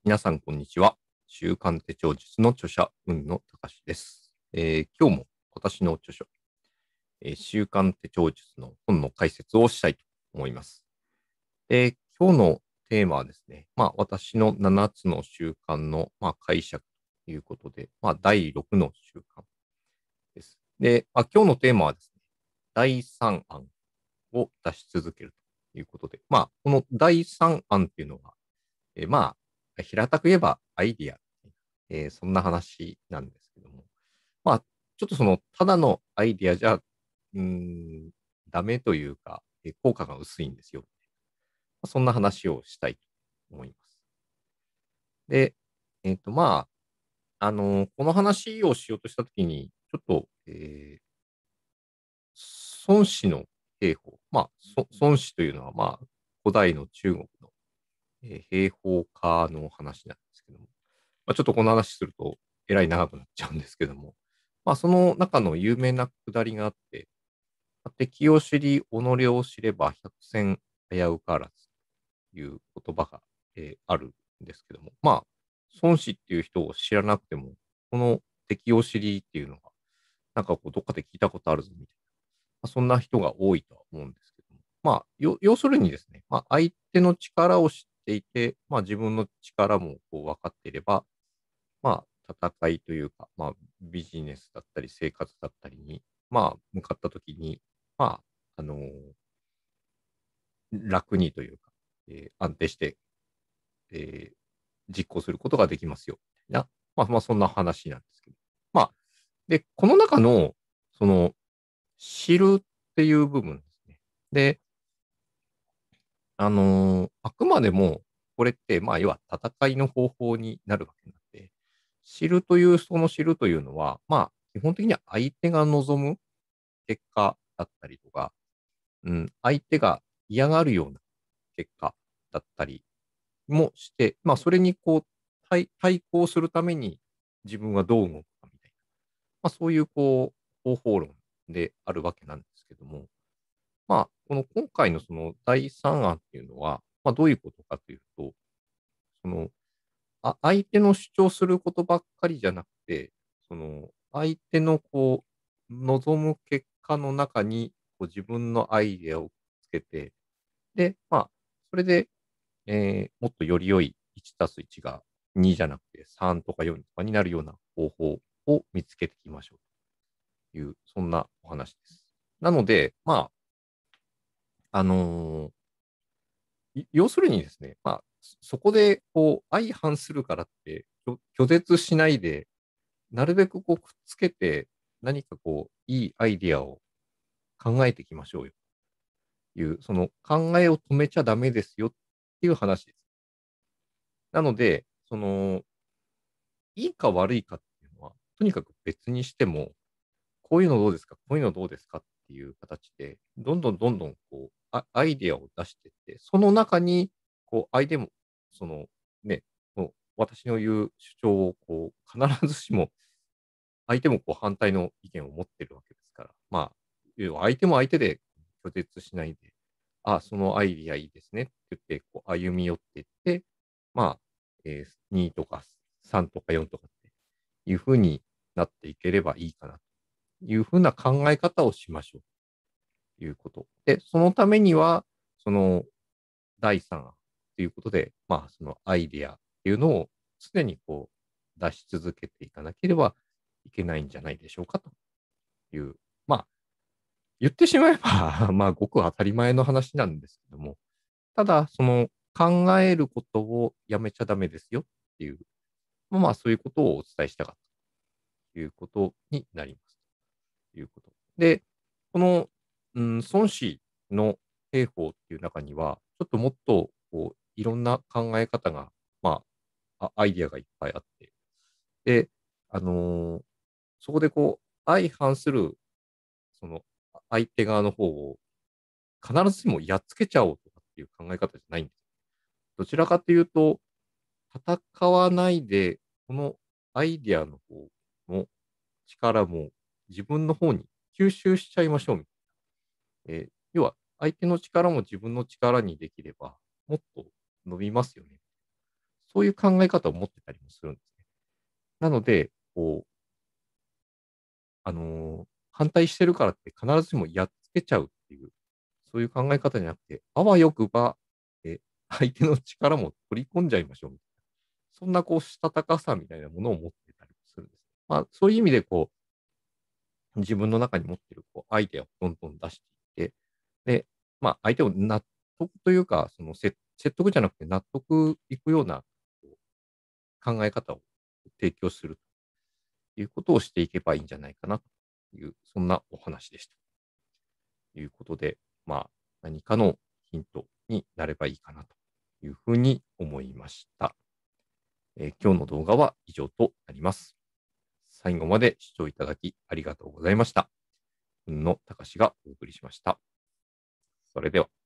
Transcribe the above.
皆さん、こんにちは。週刊手帳術の著者、海野隆です。今日も私の著書、週刊手帳術の本の解説をしたいと思います。今日のテーマはですね、私の7つの習慣の、解釈ということで、第6の習慣です。で、今日のテーマはですね、第3案を出し続けるということで、この第3案っていうのは、平たく言えばアイディア、そんな話なんですけども、ちょっとただのアイディアじゃ、ダメというか、効果が薄いんですよ。そんな話をしたいと思います。で、この話をしようとしたときに、ちょっと、孫子の兵法、孫子というのは、古代の中国の、兵法家の話なんですけども、ちょっとこの話すると、えらい長くなっちゃうんですけども、その中の有名なくだりがあって、敵を知り、己を知れば百戦危うからずという言葉が、あるんですけども、孫子っていう人を知らなくても、この敵を知りっていうのが、どっかで聞いたことあるぞみたいな、そんな人が多いとは思うんですけども、要するにですね、相手の力を知っていて、自分の力もこう分かっていれば、戦いというか、ビジネスだったり生活だったりに、向かった時に、まあ、あの、楽にというか、安定して、え実行することができますよ、みたいな、そんな話なんですけど。で、この中の、その、知るっていう部分ですね。で、あくまでも、これって、要は戦いの方法になるわけなんで、その知るというのは、基本的には相手が望む結果だったりとか、相手が嫌がるような結果だったりもして、それに対抗するために自分はどう動くかみたいな、そういう方法論であるわけなんですけども、この今回のその第3案っていうのは、どういうことかというと、その、相手の主張することばっかりじゃなくて、相手の望む結果の中に、自分のアイデアをつけて、で、それで、もっとより良い1たす1が2じゃなくて3とか4とかになるような方法を見つけていきましょうという、そんなお話です。なので、あの要するにですね、そこで相反するからって、拒絶しないで、なるべくくっつけて、何かいいアイディアを考えていきましょうよという、その考えを止めちゃダメですよっていう話です。なので、いいか悪いかっていうのは、とにかく別にしても、こういうのどうですか、こういうのどうですかっていう形で、どんどんどんどんアイディアを出していって、その中に、相手も、その、ね、私の言う主張を必ずしも、相手も反対の意見を持ってるわけですから、要は相手も相手で拒絶しないで、そのアイディアいいですねって言って、歩み寄っていって、2とか3とか4とかっていう風になっていければいいかなという風な考え方をしましょうということ。で、そのためには、その第3案ということで、そのアイデアっていうのを常に出し続けていかなければいけないんじゃないでしょうかという、まあ、言ってしまえばごく当たり前の話なんですけども、ただ、考えることをやめちゃダメですよっていう、そういうことをお伝えしたかったということになりますということ。で、この、孫子の兵法っていう中には、ちょっともっと、いろんな考え方が、アイディアがいっぱいあって、で、あの、そこで相反する、その、相手側の方を必ずしもやっつけちゃおうとかっていう考え方じゃないんです。どちらかというと、戦わないで、このアイディアの方の力も自分の方に吸収しちゃいましょうみたいな。要は相手の力も自分の力にできれば、もっと伸びますよね。 そういう考え方を持ってたりもするんですね。なので、反対してるからって必ずしもやっつけちゃうっていう、そういう考え方じゃなくて、あわよくば、相手の力も取り込んじゃいましょうみたいな。そんなしたたかさみたいなものを持ってたりもするんです。まあ、そういう意味で自分の中に持ってるアイデアをどんどん出していって、で、まあ、相手を納得というか、説得じゃなくて納得いくようなこう考え方を提供するということをしていけばいいんじゃないかなという、そんなお話でした。ということで、まあ、何かのヒントになればいいかなというふうに思いました。今日の動画は以上となります。最後まで視聴いただきありがとうございました。運野隆がお送りしました。それでは。